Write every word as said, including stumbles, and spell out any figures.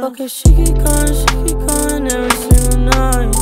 Okay, she keep calling, she keep calling every single night.